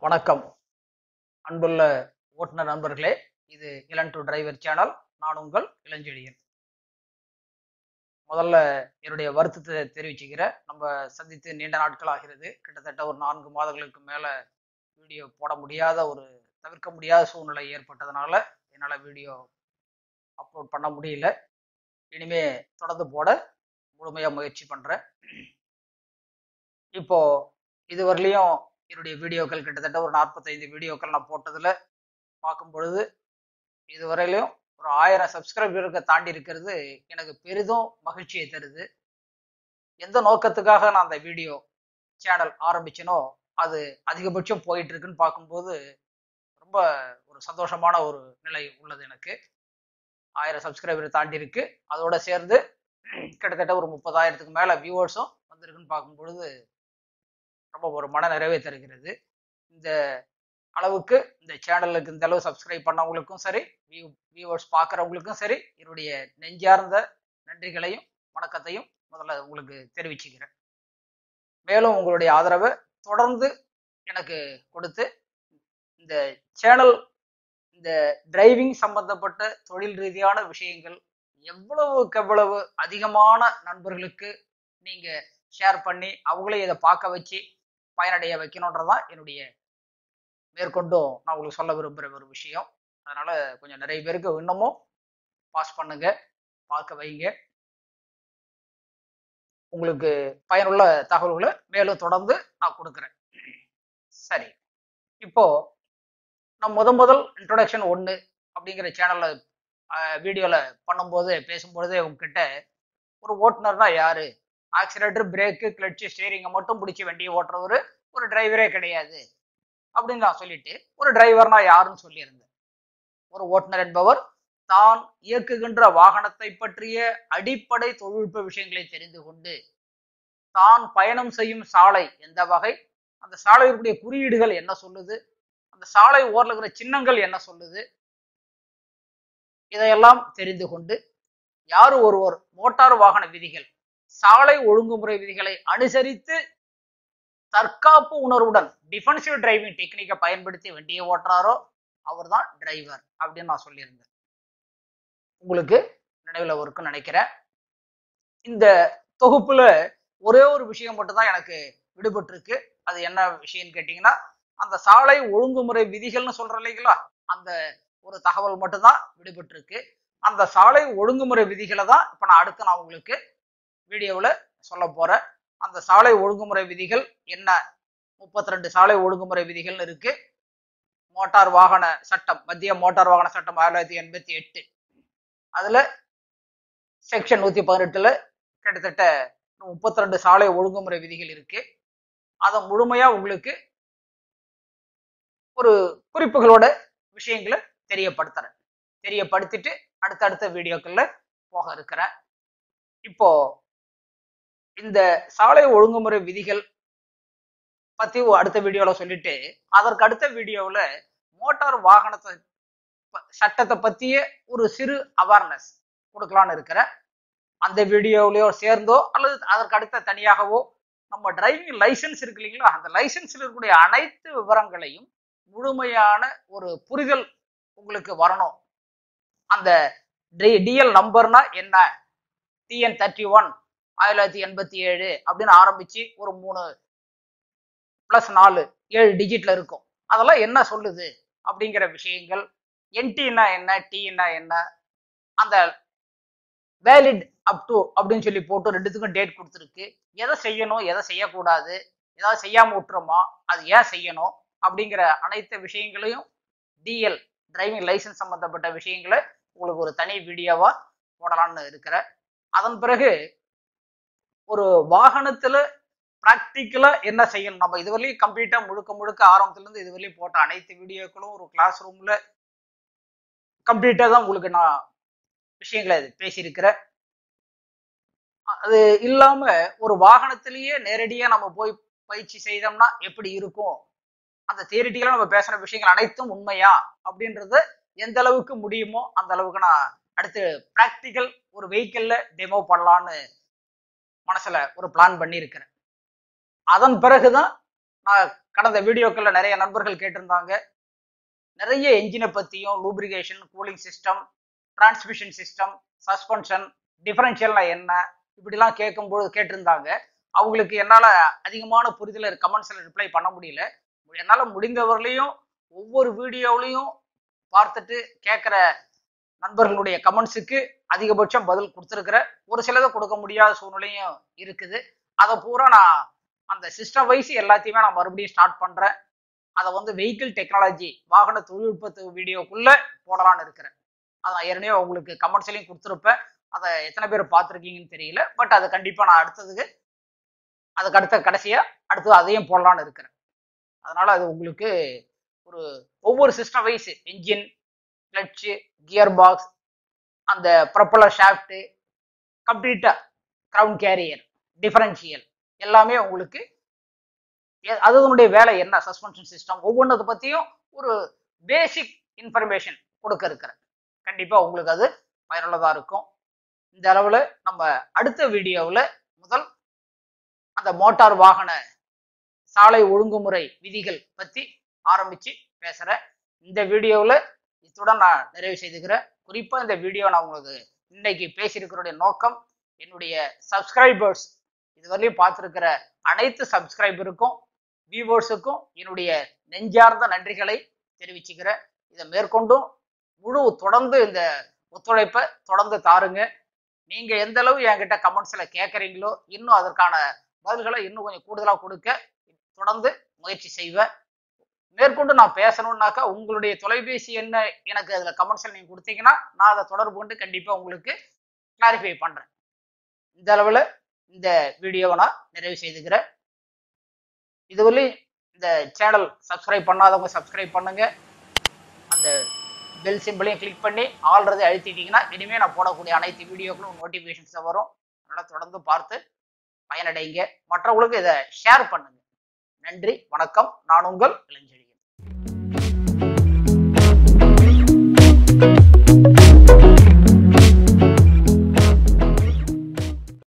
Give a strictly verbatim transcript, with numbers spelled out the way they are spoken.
வணக்கம் அன்புள்ள ஓட்டுநர் நண்பர்களே, இது இளன் டு டிரைவர் சேனல். நான் உங்கள் இளஞ்செழியன். முதல்ல என்னுடைய வருத்தத்தை தெரிவிச்சுக்கிறேன். நம்ம சந்தித்து நீண்ட நாட்கள் ஆகிறது. கிட்டத்தட்ட ஒரு நான்கு மாதங்களுக்கு மேல வீடியோ போட முடியாத ஒரு தவிர்க்க முடியாத சூழ்நிலை ஏற்பட்டதுனால என்னால் வீடியோ அப்லோட் பண்ண முடியல. இனிமே தொடர்ந்து போட முழுமையாக முயற்சி பண்றேன். இப்போ இதுவரையிலையும் என்னுடைய வீடியோக்கள் கிட்டத்தட்ட ஒரு நாற்பத்தைந்து வீடியோக்கள் நான் போட்டதுல பார்க்கும் பொழுது இதுவரையிலும் ஒரு ஆயிரம் சப்ஸ்கிரைபருக்கு தாண்டி இருக்கிறது எனக்கு பெரிதும் மகிழ்ச்சியை தருது. எந்த நோக்கத்துக்காக நான் அந்த வீடியோ சேனல் ஆரம்பிச்சனோ அது அதிகபட்சம் போயிட்டு இருக்குன்னு பார்க்கும்போது ரொம்ப ஒரு சந்தோஷமான ஒரு நிலை உள்ளது. எனக்கு ஆயிரம் சப்ஸ்கிரைபர் தாண்டி இருக்கு. அதோட சேர்ந்து கிட்டத்தட்ட ஒரு முப்பதாயிரத்துக்கு மேல வியூவர்ஸும் வந்திருக்குன்னு பார்க்கும் பொழுது ரொம்ப ஒரு மன நிறைவே தருகிறது. இந்த அளவுக்கு இந்த சேனலுக்கு இந்த அளவு சப்ஸ்கிரைப் பண்ணவங்களுக்கும் சரி, வியூவர்ஸ் பார்க்குறவங்களுக்கும் சரி, என்னுடைய நெஞ்சார்ந்த நன்றிகளையும் வணக்கத்தையும் முதல்ல உங்களுக்கு தெரிவிச்சுக்கிறேன். மேலும் உங்களுடைய ஆதரவை தொடர்ந்து எனக்கு கொடுத்து இந்த சேனல் இந்த டிரைவிங் சம்பந்தப்பட்ட தொழில் ரீதியான விஷயங்கள் எவ்வளவுக்கு எவ்வளவு அதிகமான நண்பர்களுக்கு நீங்க ஷேர் பண்ணி அவங்களே இதை பார்க்க வச்சு பயனடைய வைக்கணுன்றதான் என்னுடைய மேற்கொண்டும் நான் உங்களுக்கு சொல்ல விரும்புகிற ஒரு விஷயம். அதனால கொஞ்சம் நிறைய பேருக்கு இன்னமும் பாஸ் பண்ணுங்க, பார்க்க வைங்க. உங்களுக்கு பயனுள்ள தகவல்களை மேலும் தொடர்ந்து நான் கொடுக்குறேன். சரி, இப்போ நான் முத முதல் இன்ட்ரோடக்ஷன் ஒன்று அப்படிங்கிற சேனல்ல வீடியோல பண்ணும்போது பேசும்பொழுதே உங்ககிட்ட ஒரு ஓட்டுநர்னா யாரு, ஆக்சிலேட்டர் பிரேக்கு கிளட்சி ஸ்டீரிங்கை மட்டும் பிடிச்சி வண்டியை ஓட்டுறவர் ஒரு டிரைவரே கிடையாது அப்படின்னு நான் சொல்லிட்டு ஒரு டிரைவர்னா யாருன்னு சொல்லியிருந்தேன். ஒரு ஓட்டுநர் என்பவர் தான் இயக்குகின்ற வாகனத்தை பற்றிய அடிப்படை தொழில்நுட்ப விஷயங்களை தெரிந்து கொண்டு தான் பயணம் செய்யும் சாலை எந்த வகை, அந்த சாலையுடைய குறியீடுகள் என்ன சொல்லுது, அந்த சாலை ஓரத்தில் இருக்கிற சின்னங்கள் என்ன சொல்லுது, இதையெல்லாம் தெரிந்து கொண்டு யாரு ஒருவர் மோட்டார் வாகன விதிகள் சாலை ஒழுங்குமுறை விதிகளை அனுசரித்து தற்காப்பு உணர்வுடன் டிஃபென்சிவ் டிரைவிங் டெக்னிக்கை பயன்படுத்தி வண்டியை ஓட்டுறாரோ அவர் தான் டிரைவர் அப்படின்னு நான் சொல்லியிருந்தேன். உங்களுக்கு நினைவுல இருக்குன்னு நினைக்கிறேன். இந்த தொகுப்புல ஒரே ஒரு விஷயம் மட்டும்தான் எனக்கு விடுபட்டு இருக்கு. அது என்ன விஷயம்னு கேட்டீங்கன்னா, அந்த சாலை ஒழுங்குமுறை விதிகள்னு சொல்ற இல்லைங்களா, அந்த ஒரு தகவல் மட்டும்தான் விடுபட்டு இருக்கு. அந்த சாலை ஒழுங்குமுறை விதிகளை தான் இப்ப நான் அடுத்து நான் உங்களுக்கு வீடியோவில் சொல்ல போறேன். அந்த சாலை ஒழுங்குமுறை விதிகள் என்ன, முப்பத்தி ரெண்டு சாலை ஒழுங்குமுறை விதிகள் இருக்கு. மோட்டார் வாகன சட்டம், மத்திய மோட்டார் வாகன சட்டம் ஆயிரத்தி தொள்ளாயிரத்தி எண்பத்தி எட்டு, அதுல செக்ஷன் நூத்தி பதினெட்டுல கிட்டத்தட்ட முப்பத்தி ரெண்டு சாலை ஒழுங்குமுறை விதிகள் இருக்கு. அதை முழுமையா உங்களுக்கு ஒரு குறிப்புகளோட விஷயங்களை தெரியப்படுத்துறேன். தெரியப்படுத்திட்டு அடுத்தடுத்த வீடியோக்கள்ல போக இருக்கிறேன். இப்போ இந்த சாலை ஒழுங்குமுறை விதிகள் பத்தி அடுத்த வீடியோல சொல்லிட்டு அதற்கு அடுத்த வீடியோவில் மோட்டார் வாகனத்தை சட்டத்தை பத்திய ஒரு சிறு அவேர்னஸ் கொடுக்கலான்னு இருக்கிறேன். அந்த வீடியோவிலையோ சேர்ந்தோ அல்லது அதற்கு அடுத்த தனியாகவோ நம்ம டிரைவிங் லைசன்ஸ் இருக்கு இல்லைங்களா, அந்த லைசன்ஸ்ல இருக்கக்கூடிய அனைத்து விவரங்களையும் முழுமையான ஒரு புரிதல் உங்களுக்கு வரணும். அந்த டிஎல் நம்பர்னா என்ன, டிஎன் தேர்ட்டி ஒன் ஆயிரத்தி தொள்ளாயிரத்தி எண்பத்தி ஏழு அப்படின்னு ஆரம்பிச்சு ஒரு மூணு பிளஸ் நாலு ஏழு டிஜிட்ல இருக்கும். அதெல்லாம் என்ன சொல்லுது அப்படிங்கிற விஷயங்கள், என்டின்னா என்ன, டின்னா என்ன, அந்த வேலிட் அப் டு அப்படின்னு சொல்லி போட்டு ரெண்டுத்துக்கும் டேட் கொடுத்துருக்கு. எதை செய்யணும் எதை செய்யக்கூடாது, ஏதாவது செய்யாம விட்டுறோமா, அது ஏன் செய்யணும் அப்படிங்கிற அனைத்து விஷயங்களையும் டிஎல் டிரைவிங் லைசன்ஸ் சம்பந்தப்பட்ட விஷயங்களை உங்களுக்கு ஒரு தனி வீடியோவா போடலான்னு இருக்கிற. அதன் பிறகு ஒரு வாகனத்துல பிராக்டிக்கலா என்ன செய்யணும், நம்ம இதுவரையும் கம்ப்ளீட்டா முழுக்க முழுக்க ஆரம்பத்துல இருந்து இதுவரையும் போட்ட அனைத்து வீடியோக்களும் ஒரு கிளாஸ் ரூம்ல கம்ப்ளீட்டா தான் உங்களுக்கு நான் விஷயங்களை பேசியிருக்கிறேன். அது இல்லாம ஒரு வாகனத்திலேயே நேரடியா நம்ம போய் பயிற்சி செய்தோம்னா எப்படி இருக்கும், அந்த தியரிட்டிக்கலா நம்ம பேசுற விஷயங்கள் அனைத்தும் உண்மையா அப்படின்றத எந்த அளவுக்கு முடியுமோ அந்த அளவுக்கு நான் அடுத்து பிராக்டிக்கல் ஒரு வெஹிக்கிள்ல டெமோ பண்ணலான்னு மனசுல ஒரு பிளான் பண்ணி இருக்கிறேன். அதன் பிறகுதான் நான் கடந்த வீடியோக்கள்ல நிறைய நண்பர்கள் கேட்டிருந்தாங்க. நிறைய என்ஜினை பத்தியும், lubrication, cooling system, transmission system, suspension, டிஃபரன்ஷியல்னா என்ன, இப்படிலாம் கேட்கும்போது கேட்டிருந்தாங்க. அவங்களுக்கு என்னால அதிகமான புரிதல கமெண்ட்ஸ்ல ரிப்ளை பண்ண முடியல. என்னால முடிந்தவர்களையும் ஒவ்வொரு வீடியோவிலையும் பார்த்துட்டு கேட்கிற நண்பர்களுடைய கமெண்ட்ஸுக்கு அதிகபட்சம் பதில் கொடுத்துருக்கிற. ஒரு சிலதை கொடுக்க முடியாத சூழ்நிலையும் இருக்குது. அதை பூரா நான் அந்த சிஸ்டம் வைஸ் எல்லாத்தையுமே நான் மறுபடியும் ஸ்டார்ட் பண்றேன். அதை வந்து வெஹிக்கிள் டெக்னாலஜி, வாகன தொழில்நுட்பத்து வீடியோக்குள்ள போடலான்னு இருக்கிறேன். அதை ஏற்கனவே உங்களுக்கு கமெண்ட்ஸ்லையும் கொடுத்துருப்பேன். அதை எத்தனை பேர் பார்த்துருக்கீங்கன்னு தெரியல. பட் அதை கண்டிப்பா நான் அடுத்ததுக்கு அதுக்கு அடுத்த கடைசியா அடுத்தது அதையும் போடலான்னு இருக்கிறேன். அதனால அது உங்களுக்கு ஒரு ஒவ்வொரு system wise engine, clutch, gear box, அந்த ப்ரொப்பலர் ஷாஃப்ட், கம்ப்ளீட்டா கிரவுன் கேரியர், டிஃபரன்ஷியல் எல்லாமே உங்களுக்கு அதனுடைய வேலை என்ன, சஸ்பென்ஷன் சிஸ்டம், ஒவ்வொன்றதை பத்தியும் ஒரு பேசிக் இன்ஃபர்மேஷன் கொடுக்க இருக்கிறேன். கண்டிப்பா உங்களுக்கு அது பயனுள்ளதா இருக்கும். இந்த அளவுல நம்ம அடுத்த வீடியோவில் முதல் அந்த மோட்டார் வாகன சாலை ஒழுங்குமுறை விதிகள் பத்தி ஆரம்பிச்சு பேசுறேன். இந்த வீடியோவில் இத்துடன் நான் நிறைவு செய்துக்கிறேன். குறிப்பா இந்த வீடியோ நான் உங்களுக்கு இன்னைக்கு பேசியிருக்கிற நோக்கம், என்னுடைய சப்ஸ்கிரைபர்ஸ் இதுவரையும் பார்த்திருக்கிற அனைத்து சப்ஸ்கிரைபருக்கும், வியூவர்ஸுக்கும் என்னுடைய நெஞ்சார்ந்த நன்றிகளை தெரிவிச்சுக்கிறேன். இதை மேற்கொண்டும் முழு தொடர்ந்து இந்த ஒத்துழைப்பை தொடர்ந்து தாருங்க. நீங்க எந்த அளவு என்கிட்ட கமெண்ட்ஸ்ல கேட்கறீங்களோ இன்னும் அதற்கான பதில்களை இன்னும் கொஞ்சம் கூடுதலா கொடுக்க தொடர்ந்து முயற்சி செய்வேன். மேற்கொண்டு நான் பேசணும்னாக்கா உங்களுடைய தொலைபேசி என்ன எனக்கு அதுல கமெண்ட்ஸ்ல நீங்க கொடுத்தீங்கன்னா நான் அதை தொடர்பு கொண்டு கண்டிப்பா உங்களுக்கு கிளாரிஃபை பண்றேன். இந்த அளவுல இந்த வீடியோவை நான் நிறைவு செய்துக்கிறேன். இதுவரை இந்த சேனல் சப்ஸ்கிரைப் பண்ணாதவங்க சப்ஸ்கிரைப் பண்ணுங்க. அந்த பெல் சிம்பிளையும் கிளிக் பண்ணி ஆல்ரெடி அழுத்திட்டீங்கன்னா இனிமே நான் போடக்கூடிய அனைத்து வீடியோக்களும் நோட்டிபிகேஷன்ஸ் வரும். அதனால தொடர்ந்து பார்த்து பயனடைங்க. மற்றவங்களுக்கு இதை ஷேர் பண்ணுங்க. நன்றி, வணக்கம். நான் உங்கள் இளஞ்செழியன்.